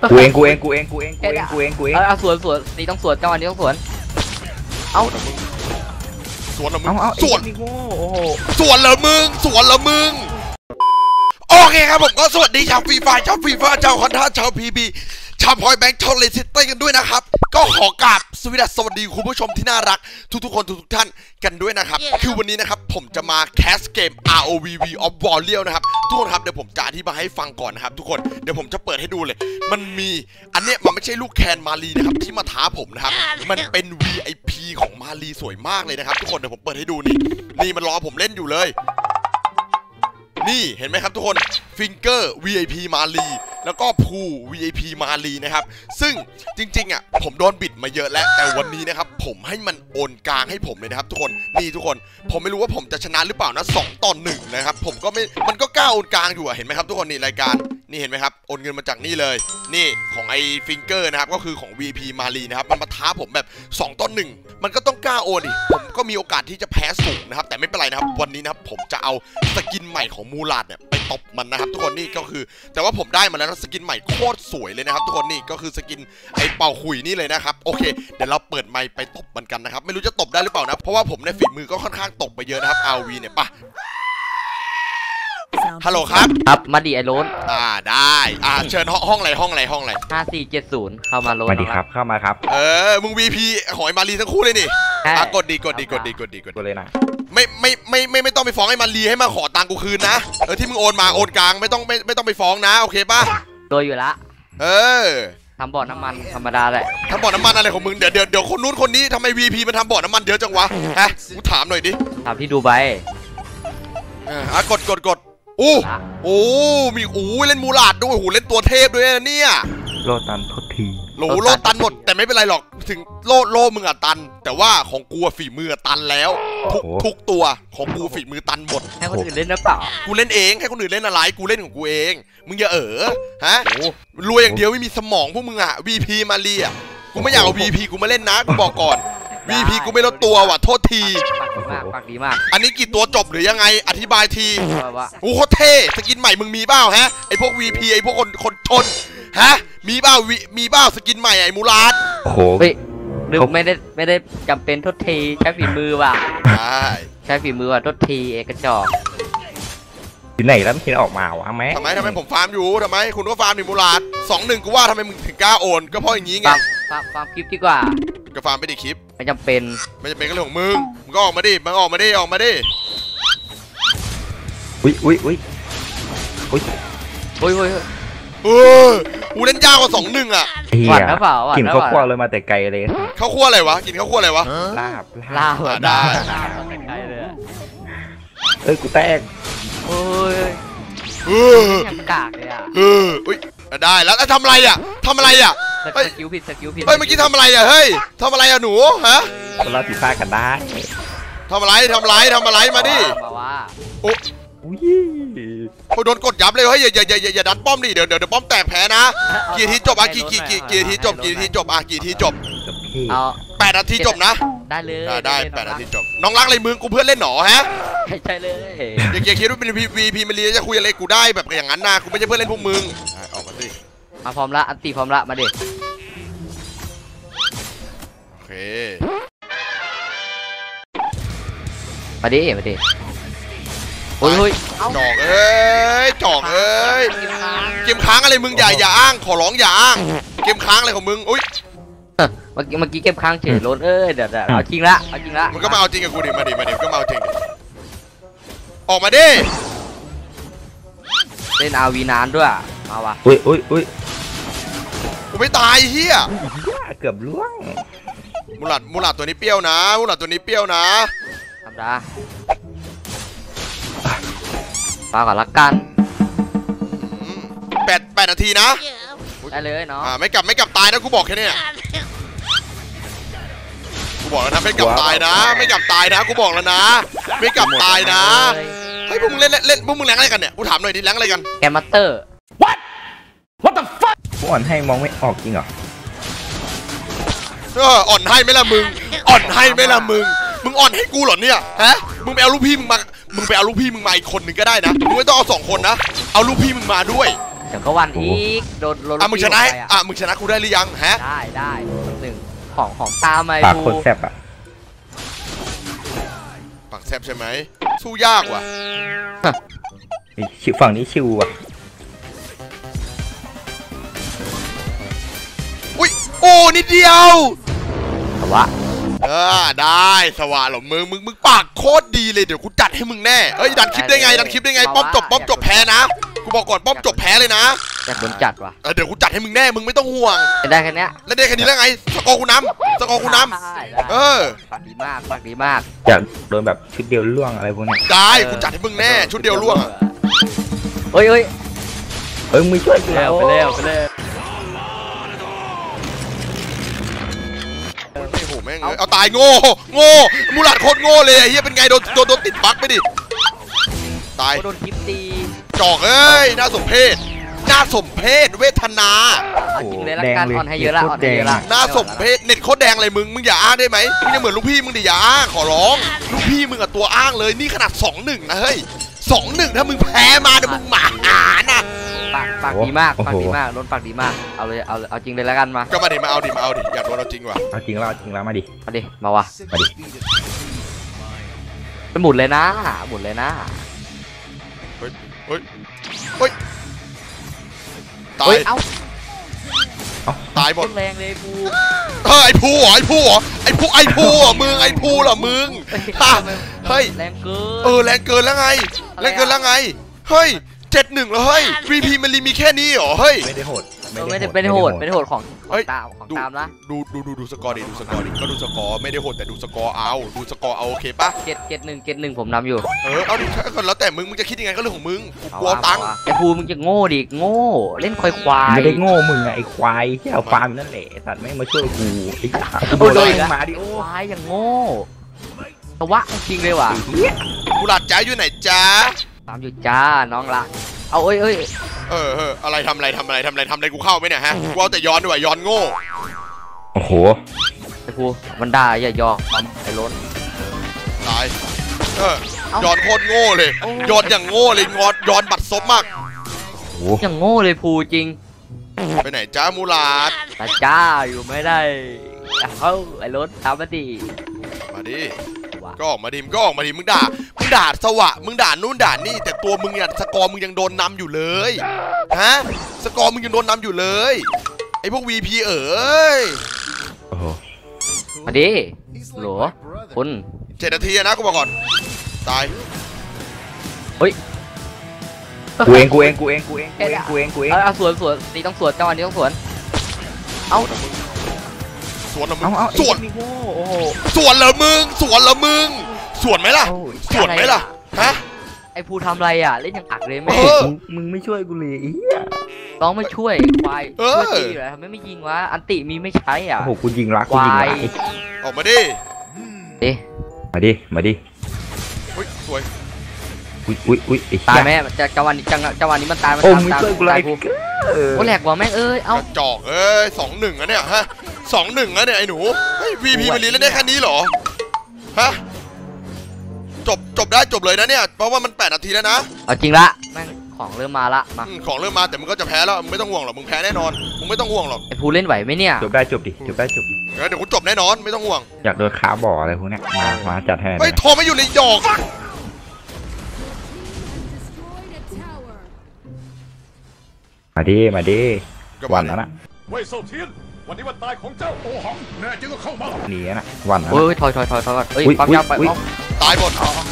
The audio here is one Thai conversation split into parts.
กูเองเอาสวนนี่ต้องสวนจังหวะนี้ต้องสวนเอาสวนเหรอมึงสวนสวนเหรอมึงโอเคครับผมก็สวัสดีชาวฟรีไฟชาวคอนท่าชาวพีบีชาวพอยแบงค์ชาวเลซิตี้กันด้วยนะครับก็ขอกราบสวัสดีคุณผู้ชมที่น่ารักทุกคนทุกท่านกันด้วยนะครับคือวันนี้นะครับผมจะมาแคสเกม ROV of Warrior นะครับทุกคนครับเดี๋ยวผมจะอธิบายให้ฟังก่อนนะครับทุกคนเดี๋ยวผมจะเปิดให้ดูเลยมันมีอันเนี้ยมันไม่ใช่ลูกแคนมารีนะครับที่มาท้าผมนะครับมันเป็น VIP ของมารีสวยมากเลยนะครับทุกคนเดี๋ยวผมเปิดให้ดูนี่มันรอผมเล่นอยู่เลยนี่เห็นไหมครับทุกคนฟิงเกอร์ VIP มาลีแล้วก็พู VIP มาลีนะครับซึ่งจริงๆอ่ะผมโดนบิดมาเยอะแล้วแต่วันนี้นะครับผมให้มันโอนกลางให้ผมเลยนะครับทุกคนนี่ทุกคนผมไม่รู้ว่าผมจะชนะหรือเปล่านะ2-1นะครับผมก็ไม่มันก็กล้าโอนกลางอยู่เห็นไหมครับทุกคนนี่รายการนี่เห็นไหมครับโอนเงินมาจากนี่เลยนี่ของไอ้ฟิงเกอร์นะครับก็คือของ VIP มาลีนะครับมันมาท้าผมแบบ2-1มันก็ต้องกล้าโอนดิผมก็มีโอกาสที่จะแพ้สูงนะครับแต่ไม่เป็นไรนะครับวันนี้นะครับผมจะเอาสกินใหม่ของมูลาดเนี่ยไปตบมันนะครับทุกคนนี่ก็คือแต่ว่าผมได้มาแล้วนะสกินใหม่โคตรสวยเลยนะครับทุกคนนี่ก็คือสกินไอ้เป่าขุยนี่เลยนะครับโอเคเดี๋ยวเราเปิดไมค์ไปตบมันกันนะครับไม่รู้จะตบได้หรือเปล่านะเพราะว่าผมในฝีมือก็ค่อนข้างตบไปเยอะนะครับ RV เนี่ยป่ะฮัลโหลครับมาดิไอโรนได้เชิญห้องอะไร 5470เข้ามาโรนมาดิครับเข้ามาครับมึง VP หอยมารีทั้งคู่เลยนี่กดดีเลยนะไม่ต้องไปฟ้องไอ้มารีให้มาขอตังกูคืนนะที่มึงโอนมาโอนกลางไม่ต้องไปฟ้องนะโอเคป่ะโดยอยู่ละทำบ่อน้ำมันธรรมดาแหละทำบ่อน้ำมันอะไรของมึงเดี๋ยวคนนู้นคนนี้ทำไม VP มันทำบ่อน้ำมันเยอะจังวะฮะกูถามหน่อยดิถามที่ดูใบกดโอ้มีเล่นมูลาดด้วยเล่นตัวเทพด้วยเนี่ยโลตันทดทีโลตันหมดแต่ไม่เป็นไรหรอกถึงโลมึงตันแต่ว่าของกูฝีมือตันแล้วทุกตัวของกูฝีมือตันหมดให้คนอื่นเล่นหรือเปล่ากูเล่นเองให้คนอื่นเล่นอะไรกูเล่นของกูเองมึงอย่าฮะรวยอย่างเดียวไม่มีสมองพวกมึงVP มาลีกูไม่อยากเอา VP กูมาเล่นนะกูบอกก่อน VP กูไม่ลดตัวว่ะโทษทีปากดีมากอันนี้กี่ตัวจบหรือยังไงอธิบายทีโอ้โคตรเท่สกินใหม่มึงมีเปล่าฮะไอพวก VP ไอพวกคนชนฮะมีเปล่าสกินใหม่ไอมูลาดโอ้โหหรือไม่ได้จำเป็นโทษทีใช้ฝีมือว่ะใช้ฝีมือว่ะโทษทีเอกจอกที่ไหนแล้วมันออกมาวะแม่ทำไมผมฟาร์มอยู่ทำไมคุณก็ฟาร์มดิมูลาด2-1กูว่าทำไมมึงถึงกล้าโอนก็เพราะอย่างนี้ไงฟาร์มคลิปดีกว่าก็ฟาร์มไม่ได้คลิปไม่จำเป็นก็เรื่องของมึงก็ออกมาดิออกมาดิอุ้ยกูเล่นยากกว่า2-1 หวานหรือเปล่ากินข้าวคั่วเลยมาแต่ไกลเลยข้าวคั่วอะไรวะกินข้าวคั่วอะไรวะลาบได้กูแตกกากเลยอุ้ยได้แล้วทำอะไรสกิลผิดเฮ้ยเมื่อกี้ทำอะไรเฮ้ยทำอะไรหนูฮะเราผิดพลาดกันได้ทำอะไรมาดิโอ้โดนกดยับเลยเฮ้ยอย่าดันป้อมดิเดี๋ยวป้อมแตกแพ้นะกี่ทีจบกี่ทีจบกี่ทีจบ8 นาทีจบนะได้เลยได้8 นาทีจบน้องรักอะไรมึงกูเพื่อนเล่นหนอฮะใช่เลยอย่าคิดว่าเป็น VP มาเรียจะคุยอะไรกูได้แบบอย่างนั้นนะกูไม่ใช่เพื่อนเล่นพวกมึงออกมาสิมาพร้อมละอันตีพร้อมละมาดิโอเคมาดิโอ้ยจอกเอ้ยเกมค้างอะไรมึงอย่าอ้างขอร้องอย่าอ้างเกมค้างอะไรของมึงอุ้ยเมื่อกี้เก็บค้างเฉยรถเดี๋ยวเอาจริงละมึงก็มาเอาจริงกับกูดิมาดิก็มาเอาจริงออกมาดิเล่นRVนานด้วยมาวะอุ้ยกูไม่ตายเฮียเกือบล่วงมูลาดตัวนี้เปรี้ยวนะธรรมดาปาก่อนละกัน 8 นาทีนะได้เลยเนาะไม่กลับตายนะกูบอกแค่นี้กูบอกแล้วนะไม่กลับตายนะกูบอกแล้วนะไม่กลับตายนะเฮ้ยพวกมึงเล่นพวกมึงแรงอะไรกันเนี่ยกูถามหน่อยดิแรงอะไรกันแกมมัตเตอร์ what the fuck กูอ่อนให้มองไม่ออกจริงเหรออ่อนให้ไหมล่ะมึงมึงอ่อนให้กูเหรอเนี่ยฮะมึงไปเอาลูกพี่มึงมาอีกคนหนึ่งก็ได้นะมึงไม่ต้องเอา2 คนนะเอาลูกพี่มึงมาด้วยดี๋ยวก็วันอีกโดนมึงชนะมึงชนะกูได้หรือยังฮะได้หนึ่งของตามไอ้ปากภูโคตรแซ่บอ่ะปากแซบใช่ไหมสู้ยากว่ะชิวฝั่งนี้ชิวอ่ะอุ้ยโอ้นิดเดียวแต่ว่าได้สว่างหรอมึงปากโคตรดีเลยเดี๋ยวกูจัดให้มึงแน่เอ้ยดันคลิปได้ไงป้อมจบแพ้นะกูบอกก่อนป้อมจบแพ้เลยนะอยากโดนจัดว่ะเดี๋ยวกูจัดให้มึงแน่มึงไม่ต้องห่วงได้แค่นี้แล้วได้แค่นี้แล้วไงสกอร์กูนำปากดีมากอยากโดนแบบชุดเดียวล่วงอะไรพวกนี้ได้กูจัดให้มึงแน่ชุดเดียวล่วงเฮ้ยมึงช่วยกูแล้วไปเร็วแม่งเอาตายโง่มูหลาดโคตรโง่เลยไอ้เหี้ยเป็นไงโดนติดบั๊กไปดิตายโดนทิปตีจอกเอ้ยน่าสมเพชเวทนาจริงเลยละกันอ่อนให้เยอะละน่าสมเพชเน็ตโคตรแดงเลยมึงอย่าอ้างได้ไหมมึงยังเหมือนลูกพี่มึงดิอย่าอ้างขอร้องลูกพี่มึงอะตัวอ้างเลยนี่ขนาด 2-1 นะเฮ้ย 2-1 ถ้ามึงแพ้มาเนี่ยมึงหมาหานะปากดีมากโดนปากดีมากเอาจริงเลยแล้วกันมาก็มาดิมาเอาดิอยากโดนเอาจริงว่ะเอาจริงแล้วมาดิมาวะเป็นหมุนเลยนะเฮ้ยตายตายหมดแรงเลยภูไอ้ภูเหรอมึงไอ้ภูเหรอมึงเฮ้ยแรงเกินแรงเกินแล้วไงเฮ้ย7-1แล้วเฮ้ย VP มันมีแค่นี้เหรอเฮ้ยไม่ได้โหดของตามนะดูสกอร์ดิก็ดูสกอร์ไม่ได้โหดแต่ดูสกอร์เอาโอเคปะเจ็ดหนึ่งผมนำอยู่เอาดิแล้วแต่มึงจะคิดยังไงก็เรื่องของมึงกลัวตังค์ไอ้ภูมึงจะโง่ดิโง่เล่นควายไม่ได้โง่มึงไอ้ควายที่เอาฟาร์มนั่นแหละสัตว์ไม่มาช่วยกูไอ้โดนมาดิควายอย่างโง่แต่ว่าจริงเลยว่ะกูหลัดใจอยู่ไหนจ้าตามอยู่จ้าน้องละเอาเอ้ยอะไรทำอะไรกูเข้าไหมเนี่ยฮะกูเอาแต่ย้อนด้วยย้อนโง่โอ้โหไอ้ภูมันด่าอย่ายอมไอ้ล้นตายย้อนโคตรโง่เลยย้อนอย่างโง่เลยย้อนบัดซบมากอย่างโง่เลยภูจริงไปไหนจ้ามูลาดแต่จ้าอยู่ไม่ได้ไอ้ล้นตามมาดิก็ออกมาดิมึงด่าสวะมึงด่านู่นด่านี่แต่ตัวมึงเนี่ยสกอร์มึงยังโดนนำอยู่เลยฮะสกอร์มึงยังโดนนำอยู่เลยไอ้พวก VP มาดิหรอคุณ 7 นาทีนะกูบอกก่อนตายเฮ้ยกูเองเอาสวนนี่ต้องสวนจังหวะนี้ต้องสวนเอาสวนเหรอมึงสวนเหรอมึงสวนไหมล่ะฮะไอ้ภูทำอะไรอ่ะเล่นอย่างอักเลยแม่มึงไม่ช่วยกูเลยต้องไม่ช่วยควายช่วยตีเลยทำไมไม่ยิงวะอันติมีไม่ใช้อ่ะโอ้โหกูยิงรักออกมาดิมาดิอุ้ยสวยตายแม่จังหวะนี้มันตายมันตายภูโอ้แหลกว่ะแม่งเอาจอก2-1อ่ะเนี่ยฮะ2-1อ่ะเนี่ยไอ้หนูVP มันลีเล่นได้แค่นี้เหรอฮะจบได้จบเลยนะเนี่ยเพราะว่ามัน8 นาทีแล้วนะเอาจริงละแม่งของเริ่มมาละของเริ่มมาแต่มึงก็จะแพ้แล้วมึงไม่ต้องห่วงหรอกมึงแพ้แน่นอนมึงไม่ต้องห่วงหรอกไอ้ภูเล่นไหวไหมเนี่ยจบดิเดี๋ยวกูจบแน่นอนไม่ต้องห่วงอยากโดนขาบ่ออะไรพวกนี้มาจัดให้ไม่โทรไม่อยู่เลยหยอกมาดิวันแล้วนะเว่ยเซาเทียนวันนี้วันตายของเจ้าโอหังแน่จริงก็เข้ามาหนีนะวันนะถอยปั๊มยาวไปตายหมด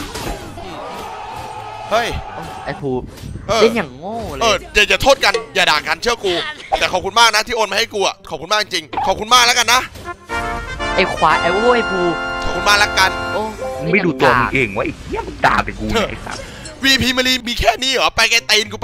เฮ้ยไอ้ภูเล่นอย่างโง่เลยอย่าโทษกันอย่าด่ากันเชื่อกูแต่ขอบคุณมากนะที่โอนมาให้กูอ่ะขอบคุณมากจริงขอบคุณมากแล้วกันนะไอ้ควายไอ้ภูขอบคุณมากแล้วกันไม่ดูตัวมึงเองวะไอ้เหี้ยมึงด่าไปกูไอ้สัส VP มารีมีแค่นี้เหรอไปไกลตีนกูไป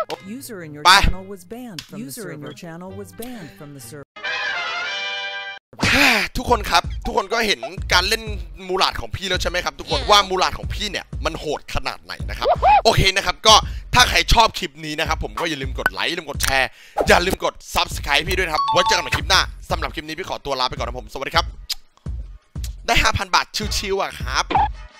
ทุกคนครับทุกคนก็เห็นการเล่นมูลาดของพี่แล้วใช่ไหมครับทุกคนว่ามูลาดของพี่เนี่ยมันโหดขนาดไหนนะครับโอเคนะครับก็ถ้าใครชอบคลิปนี้นะครับผมก็อย่าลืมกดไลค์อย่าลืมกดแชร์อย่าลืมกด Subscribe พี่ด้วยนะครับไว้เจอกันใหม่คลิปหน้าสำหรับคลิปนี้พี่ขอตัวลาไปก่อนนะผมสวัสดีครับได้ 5,000 บาทชิวๆอ่ะครับ